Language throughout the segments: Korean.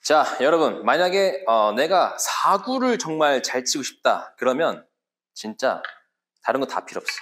자, 여러분, 만약에 내가 사구를 정말 잘 치고 싶다. 그러면 진짜 다른 거 다 필요 없어.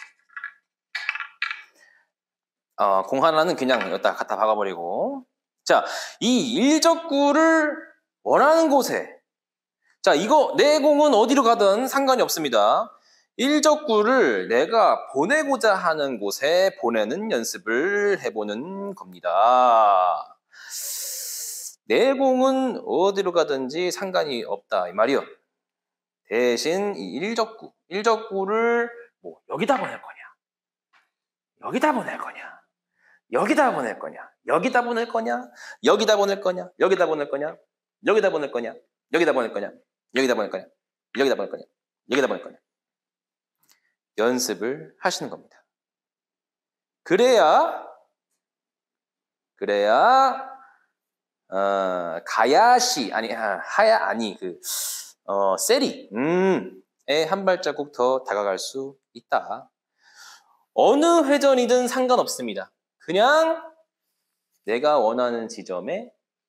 공 하나는 그냥 여기다 갖다 박아버리고. 자, 이 일적구를 원하는 곳에. 자, 이거 내 공은 어디로 가든 상관이 없습니다. 일적구를 내가 보내고자 하는 곳에 보내는 연습을 해보는 겁니다. 내 공은 어디로 가든지 상관이 없다 이 말이요. 대신 이 일적구를 뭐 여기다 보낼 거냐, 여기다 보낼 거냐, 여기다 보낼 거냐, 여기다 보낼 거냐, 여기다 보낼 거냐, 여기다 보낼 거냐, 여기다 보낼 거냐, 여기다 보낼 거냐, 여기다 보낼 거냐, 여기다 보낼 거냐, 여기다 보낼 거냐. 연습을 하시는 겁니다. 그래야 가야시 아니 하야 아니 세리에 한 발자국 더 다가갈 수 있다. 어느 회전이든 상관없습니다. 그냥 내가 원하는 지점에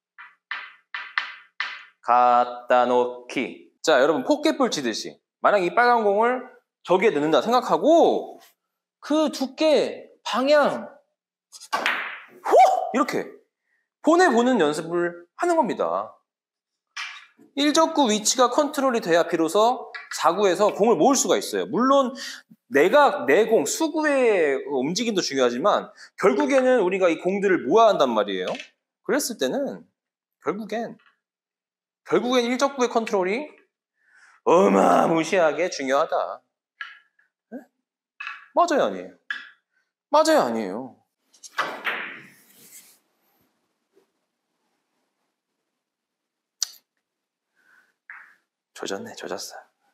갖다 놓기. 자, 여러분 포켓볼 치듯이 만약 이 빨간 공을 저기에 넣는다 생각하고 그 두께 방향 이렇게 보내보는 연습을 하는 겁니다. 일적구 위치가 컨트롤이 돼야 비로소 4구에서 공을 모을 수가 있어요. 물론 내가 내 공, 수구의 움직임도 중요하지만 결국에는 우리가 이 공들을 모아야 한단 말이에요. 그랬을 때는 결국엔 일적구의 컨트롤이 어마무시하게 중요하다. 네? 맞아요, 아니에요? 맞아요, 아니에요? 조졌네, 조졌어.